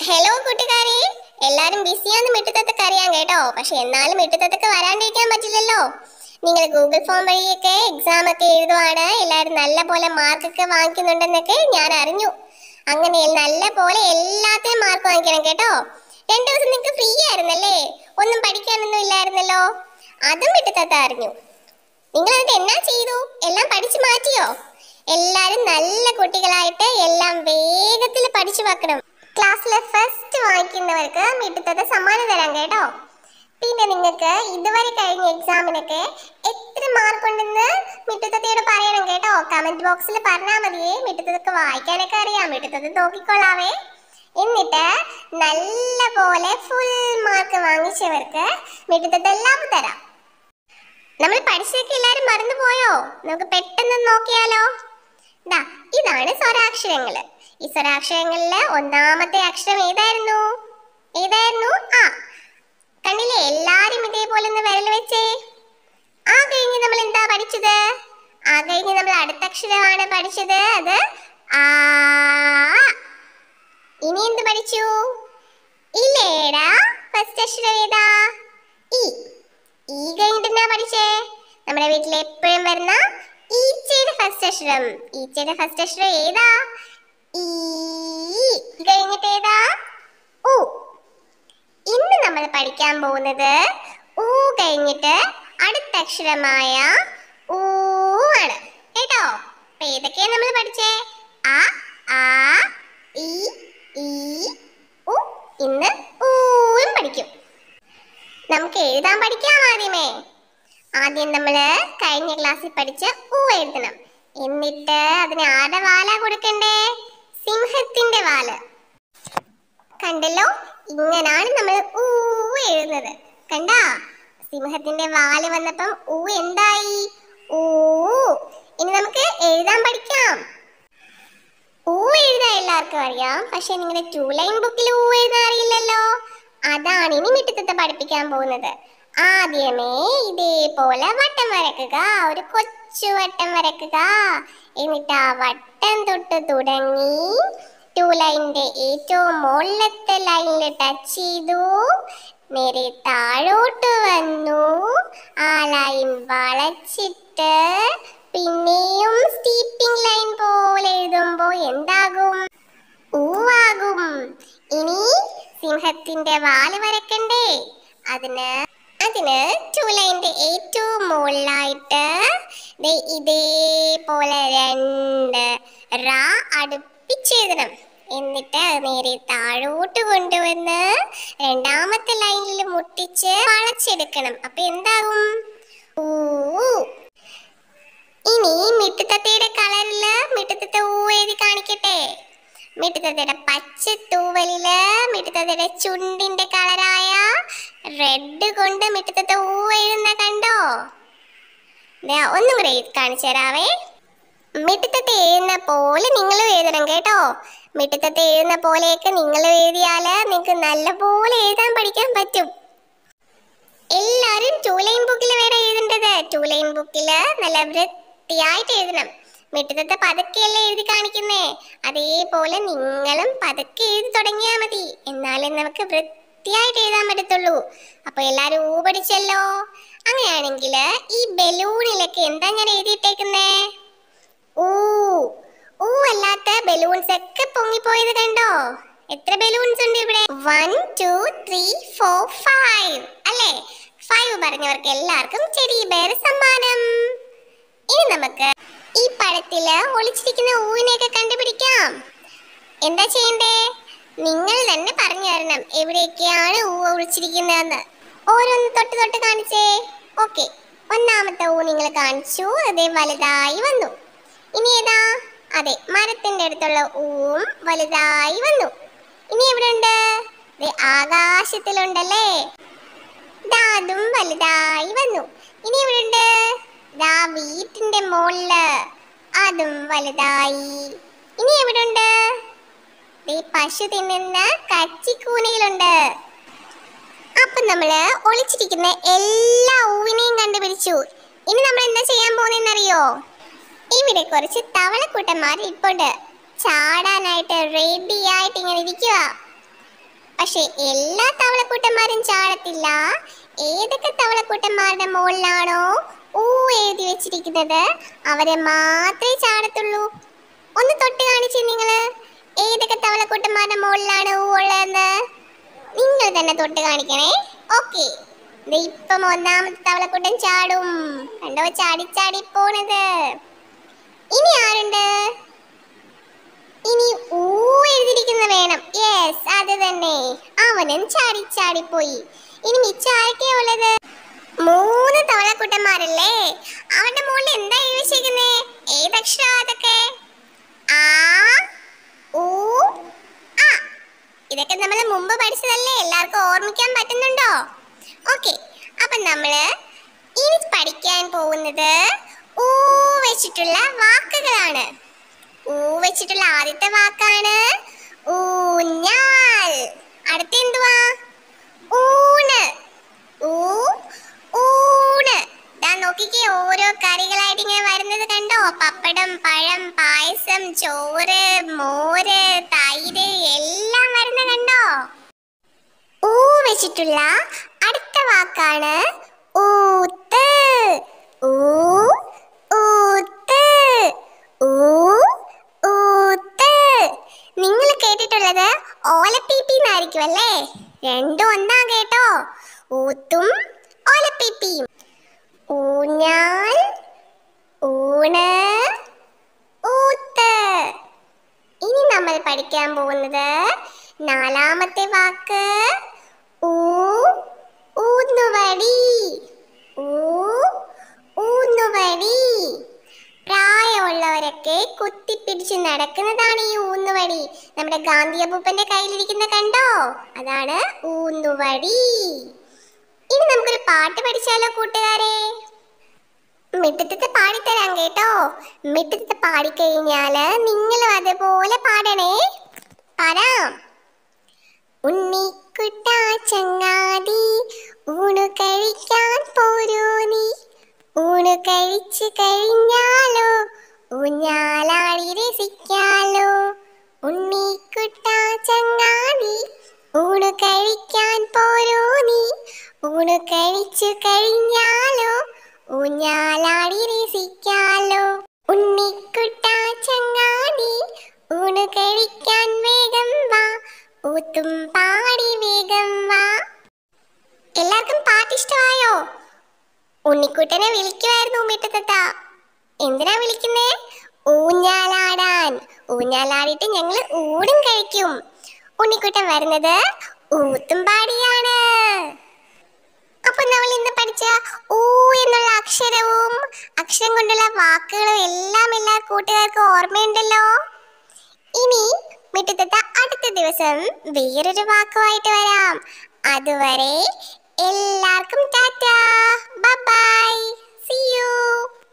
Hello കൂട്ടുകാരെ, എല്ലാരും ബിസിയാന്ന് മിട്ടുത്തത്തൊക്കെ അറിയാൻ കേട്ടോ. പക്ഷെ എന്നാലും മിട്ടുത്തത്തൊക്കെ വരാണ്ടിരിക്കാൻ പറ്റില്ലല്ലോ. നിങ്ങൾ ഗൂഗിൾ ഫോം വഴിയൊക്കെ എക്സാം ഒക്കെ എഴുതുവാണ്. എല്ലാവരും നല്ല പോലെ മാർക്കൊക്കെ വാങ്ങിക്കുന്നുണ്ടെന്നൊക്കെ ഞാൻ അറിഞ്ഞു. അങ്ങനെ നല്ല പോലെ എല്ലാത്തിനും മാർക്ക് വാങ്ങിക്കണം കേട്ടോ. 2 ദിവസം നിങ്ങൾക്ക് ഫ്രീ ആയിരുന്നല്ലേ, ഒന്നും പഠിക്കാനൊന്നും ഇല്ലായിരുന്നല്ലോ. അതും മിട്ടുത്തത്ത അറിഞ്ഞു. നിങ്ങൾ എന്നിട്ട് എന്നാ ചെയ്തു? എല്ലാം പഠിച്ചു മാറ്റിയോ? എല്ലാരും നല്ല കുട്ടികളായിട്ട് എല്ലാം വേഗത്തിൽ പഠിച്ചു വെക്കണം. ക്ലാസ്സിലെ ഫസ്റ്റ് വാങ്ങിക്കുന്നവർക്ക് മിട്ടുത്തത്ത സമ്മാനം തരാം കേട്ടോ. പിന്നെ നിങ്ങൾക്ക് ഇതുവരെ കഴിഞ്ഞ എക്സാമിനൊക്കെ എത്ര മാർക്ക് ഉണ്ടെന്ന് മിട്ടുത്തത്തയോട് പറയണം കേട്ടോ. കമന്റ് ബോക്സിൽ പറഞ്ഞാൽ മതിയേ. മിട്ടുത്തത്തൊക്കെ വായിക്കാനൊക്കെ അറിയാം, മിട്ടുത്തത്ത നോക്കിക്കൊള്ളാവേ. എന്നിട്ട് നല്ല പോലെ ഫുൾ മാർക്ക് വാങ്ങിച്ചവർക്ക് മിട്ടുത്തത്ത എല്ലാം തരാം. നമ്മൾ പഠിച്ചതൊക്കെ എല്ലാരും മറന്നുപോയോ? നമുക്ക് പെട്ടെന്ന് നോക്കിയാലോ. ഇതാണ് സ്വരാക്ഷരങ്ങള്. ഈ സ്വരാക്ഷരങ്ങളില് ഒന്നാമത്തെ അക്ഷരം ഏതായിരുന്നു? ആ, കണ്ടില്ലേ? എല്ലാരും ഇതേപോലെ ഒന്ന് വിരൽ വെച്ചേ. ആ കഴിഞ്ഞ് നമ്മൾ എന്താ പഠിച്ചത്? ആ കഴിഞ്ഞ് നമ്മൾ അടുത്ത അക്ഷരമാണ് പഠിച്ചത്, അത് ആ. ഇനി എന്ത് പഠിച്ചു? ഇല്ലേടാ, ഫസ്റ്റ് അക്ഷരം ഏതാ? ഈ. ഈ കഴിഞ്ഞിട്ട് എന്താ പഠിച്ചേ? നമ്മുടെ വീട്ടിൽ എപ്പോഴും വരുന്ന ഈച്ചയുടെ ഫസ്റ്റ് അക്ഷരം. ഈച്ചയുടെ ഫസ്റ്റ് അക്ഷരം ഏതാ? ഈ. കഴിഞ്ഞിട്ട് ഏതാ? ഉ. ഇന്ന് നമ്മൾ പഠിക്കാൻ പോകുന്നത് ഊ കഴിഞ്ഞിട്ട് അടുത്ത അക്ഷരമായ ഊ ആണ് കേട്ടോ. അപ്പൊ ഏതൊക്കെയാ നമ്മൾ പഠിച്ചേ? ആ, ആ, ഈ, ഉ. ഇന്ന് ഊയും പഠിക്കും. നമുക്ക് എഴുതാൻ പഠിക്കാം. ആദ്യം നമ്മൾ കഴിഞ്ഞ ക്ലാസ്സിൽ പഠിച്ച ഊ എഴുതണം. എന്നിട്ട് അതിന് ആരുടെ വാലാ കൊടുക്കണ്ടേ? സിംഹത്തിന്റെ വാല്. കണ്ടല്ലോ, ഇങ്ങനാണ് നമ്മൾ ഊ എഴുതുന്നത്. കണ്ടാ? സിംഹത്തിന്റെ വാല് വന്നപ്പം ഊ എന്തായി? ഊ. ഇനി നമുക്ക് എഴുതാൻ പഠിക്കാം. ഊ എഴുതാൻ എല്ലാവർക്കും അറിയാം, പക്ഷെ നിങ്ങളുടെ 2 ലൈൻ ബുക്കിൽ ഊ എഴുതാൻ അറിയില്ലല്ലോ. അതാണ് ഇനി മിട്ടുത്തത്ത പഠിപ്പിക്കാൻ പോകുന്നത്. ആദ്യമേ ഇതേപോലെ വട്ടം വരക്കുക, ഒരു കൊച്ചു വട്ടം വരക്കുക. എന്നിട്ട് ആ വട്ടം തൊട്ട് തുടങ്ങി 2 ലൈനിന്റെ ഏറ്റവും മുകളിലത്തെ ലൈനിൽ ടച്ച് ചെയ്തു, നേരെ താഴോട്ട് വന്നു. ആ ലൈൻ വളച്ചിട്ട് പിന്നെയും സ്റ്റീപ്പിംഗ് ലൈൻ പോലെ എഴുതുമ്പോ എന്താകും? ഊവാകും. ഇനി സിംഹത്തിന്റെ വാല് വരക്കണ്ടേ? അതിന് 2 ലൈനിന്റെ ഏറ്റവും മുകളിലായിട്ട് ഇതേപോലെ 2 റ അടുപ്പിച്ചെഴുതണം. എന്നിട്ട് നേരെ താഴോട്ട് കൊണ്ടുവന്ന് രണ്ടാമത്തെ ലൈനിൽ മുട്ടിച്ച് വളച്ചെടുക്കണം. അപ്പൊ എന്താകും? ഊ. ഇനി മിട്ടുത്തത്തയുടെ കളറില് മിട്ടുത്തത്ത ഊ എഴുതി കാണിക്കട്ടെ. മിട്ടുത്തത്തയുടെ പച്ച തൂവലില് മിട്ടുത്തത്തയുടെ ചുണ്ടിന്റെ കളറായ റെഡ് കൊണ്ട് മിട്ടുത്തത്ത ഊ എഴുതുന്ന കണ്ടോ? ഒന്നും കൂടെ കാണിച്ചു തരാവേ. മിട്ടുത്തത്ത എഴുതുന്ന പോലെ നിങ്ങൾ എഴുതണം കേട്ടോ. മിട്ടുത്തത്ത എഴുതുന്ന പോലെയൊക്കെ നിങ്ങൾ എഴുതിയാല് നിങ്ങൾക്ക് നല്ല പോലെ എഴുതാൻ പഠിക്കാൻ പറ്റും. എല്ലാരും 2 ലൈൻ ബുക്കിൽ വേണം എഴുതേണ്ടത്. 2 ലൈൻ ബുക്കില് നല്ല വൃത്തിയായിട്ട് എഴുതണം. മിട്ടുത്തത്ത പതുക്കെയല്ലേ എഴുതി കാണിക്കുന്നേ, അതേപോലെ നിങ്ങളും പതുക്കെ എഴുതി തുടങ്ങിയാൽ മതി. എന്നാലും നമുക്ക് വൃത്തിയായിട്ട് എഴുതാൻ പറ്റത്തുള്ളൂ. അപ്പൊ എല്ലാരും ഊ പഠിച്ചല്ലോ. അങ്ങനെയാണെങ്കിൽ ഈ ബലൂണിലൊക്കെ എന്താ ഞാൻ എഴുതിയിട്ടേക്കുന്നേ? ഊ. ഊ അല്ലാത്ത ബലൂൺസ് ഒക്കെ പൊങ്ങിപ്പോയത് കണ്ടോ? എത്ര ബലൂൺസ് ഉണ്ട് ഇവിടെ? 1 2 3 4 5 അല്ലേ? 5 പറഞ്ഞവർക്ക് എല്ലാവർക്കും ടെഡി ബെയർ സമ്മാനം. ഇനി നമുക്ക് ഈ പഴത്തില് ഒളിച്ചിരിക്കുന്ന ഊവിനെയൊക്കെ കണ്ടുപിടിക്കാം. എന്താ ചെയ്യണ്ടേ? നിങ്ങൾ തന്നെ പറഞ്ഞു തരണം എവിടെയൊക്കെയാണ് ഊ ഒളിച്ചിരിക്കുന്നതെന്ന്. ഓരോന്ന് തൊട്ട് തൊട്ട് കാണിച്ചേ. ഓക്കെ, ഒന്നാമത്തെ ഊ നിങ്ങൾ കാണിച്ചു, അതേ വലുതായി വന്നു. ഇനി ഏതാ? അതെ, മരത്തിന്റെ അടുത്തുള്ള ഊവും വലുതായി വന്നു. ഇനി എവിടെ ഉണ്ട്? ആകാശത്തിലുണ്ടല്ലേ, അതും വലുതായി വന്നു. ഇനി എവിടെ ഉണ്ട്? വീട്ടിന്റെ മുകളില്, അതും വലുതായി. ഇനി എവിടെ ഉണ്ട്? പശു തിന്നുന്ന കച്ചിക്കൂനയിലുണ്ട്. അപ്പൊ നമ്മള് ഒളിച്ചിരിക്കുന്ന എല്ലാ ഊവിനെയും കണ്ടുപിടിച്ചു. ഇനി നമ്മൾ എന്താ ചെയ്യാൻ പോകുന്നറിയോ? ഇവിടെ കുറച്ച് തവളക്കൂട്ടന്മാർ ഇപ്പോണ്ട് ചാടാനായിട്ട് റെഡി ആയിട്ട് ഇങ്ങനെ ഇരിക്കുക. പക്ഷെ എല്ലാ തവളക്കൂട്ടന്മാരും ചാടത്തില്ല. ഏതൊക്കെ തവളക്കൂട്ടന്മാരുടെ മുകളിലാണോ ഊ എഴുതി വെച്ചിരിക്കുന്നത് അവരെ മാത്രമേ ചാടത്തുള്ളൂ. ഒന്ന് തൊട്ട് കാണിച്ചേ നിങ്ങള്. ഏതൊക്കെ തവളക്കൂട്ടന്മാരുടെ മുകളിലാണ് ഊ ഉള്ളതെന്ന് നിങ്ങൾ തന്നെ തൊട്ട് കാണിക്കണേ. ഓക്കെ, ഇപ്പം ഒന്നാമത്തെ തവളക്കൂട്ടം ചാടും. കണ്ടോ, ചാടി ചാടി പോണത്. ഇനി ആരുണ്ട്? ഇനി ഊ എഴുതിയിരിക്കുന്ന വേണം. യെസ്, അത് തന്നെ. അവനും ചാടി ചാടി പോയി. ഇനി മിച്ചം ആരൊക്കെയാ ഉള്ളത്? 3 തവളക്കുട്ടന്മാരല്ലേ? അവന്റെ മുകളിൽ എന്താ എഴുതിയിരിക്കുന്നേ? ഏതക്ഷരാ അതൊക്കെ? ആ, ഊ, ആ. ഇതൊക്കെ നമ്മൾ മുമ്പ് പഠിച്ചതല്ലേ? എല്ലാവർക്കും ഓർമ്മിക്കാൻ പറ്റുന്നുണ്ടോ? ഓക്കെ, അപ്പൊ നമ്മള് ഇനി പഠിക്കാൻ പോകുന്നത് ഊ വെച്ചിട്ടുള്ള വാക്കുകളാണ്. ഊ വെച്ചിട്ടുള്ള ആദ്യത്തെ വാക്കാണ് ഊഞ്ഞാൽ. അടുത്ത എന്തുവാ? ഊണ്. ഊ, ഊണ്. ദാ നോക്കിക്കേ, ഓരോ കറികളായിട്ട് ഇങ്ങനെ വരുന്നത് കണ്ടോ? പപ്പടം, പഴം, പായസം, ചോറ്, മോര്, തൈര് എല്ലാം വരുന്ന കണ്ടോ? ഊ വെച്ചിട്ടുള്ള അടുത്ത വാക്കാണ് ഊത്ത്. ഊ, ഊത്ത്. ഊ, ഊത്ത്. നിങ്ങൾ കേട്ടിട്ടുള്ളത് ഓലപ്പീപ്പി എന്നായിരിക്കും അല്ലേ? രണ്ടും ഒന്നാ കേട്ടോ, ഊത്തും ഓലപ്പീപ്പിയും. ഊഞ്ഞാൽ, ഊണ്, ഊത്ത്. ഇനി നമ്മൾ പഠിക്കാൻ പോകുന്നത് നാലാമത്തെ വാക്ക് ഊ, ഊന്നുവടി. ഊ, ഊന്നുവടി. പ്രായമുള്ളവരൊക്കെ കുത്തിപ്പിടിച്ച് നടക്കുന്നതാണ് ഈ ഊന്നുവടി. നമ്മുടെ ഗാന്ധി അപ്പൂപ്പന്റെ കയ്യിലിരിക്കുന്ന കണ്ടോ? അതാണ് ഊന്നുവടി. ഇനി നമുക്കൊരു പാട്ട് പഠിച്ചാലോ കൂട്ടുകാരെ? മിട്ടത്തെ പാടിത്തരാം കേട്ടോ. മിട്ടത്തെ പാടിക്കഴിഞ്ഞാല് നിങ്ങളും അതുപോലെ പാടണേ. പറയാം. ഉണ്ണിക്കുട്ട ചങ്ങാതി ഊണു കഴിക്കാൻ പോരൂ നീ. ഊണ് കഴിച്ചു കഴിഞ്ഞാലോ ഊഞ്ഞാലാടി രസിക്കാലോ. ഉണ്ണിക്കുട്ട ചങ്ങാതി ഊണു കഴിക്കാൻ പോരൂ നീ. ഊണ് കഴിച്ചു കഴിഞ്ഞാലോ ഊഞ്ഞാലാടി രസിക്കാലോ. ഉണ്ണിക്കുട്ട ചങ്ങാതി ഊണ് കഴിക്കാൻ വേഗം വാ. ഊത്തും പാടി വേഗം വാ. എല്ലാവർക്കും പാട്ട് ഇഷ്ടമായോ? ഉണ്ണിക്കുട്ടനെ വിളിക്കുമായിരുന്നു മിട്ടത്തത്ത. എന്തിനാ വിളിക്കുന്നേ? ഊഞ്ഞാലാടാൻ. ഊഞ്ഞാലാടിയിട്ട് ഞങ്ങൾ ഊടും കഴിക്കും. ഉണ്ണിക്കുട്ടൻ വരുന്നത് ഊത്തും പാടിയാണ്. അപ്പൊ നമ്മൾ ഇന്ന് പഠിച്ച ഊ എന്നുള്ള അക്ഷരവും അക്ഷരം കൊണ്ടുള്ള വാക്കുകളും എല്ലാം എല്ലാ കൂട്ടുകാർക്കും ഓർമ്മയുണ്ടല്ലോ. ഇനി മിട്ടത്തത്ത അടുത്ത ദിവസം വേറൊരു വാക്കുമായിട്ട് വരാം. അതുവരെ എല്ലാവർക്കും tata, bye bye, see U.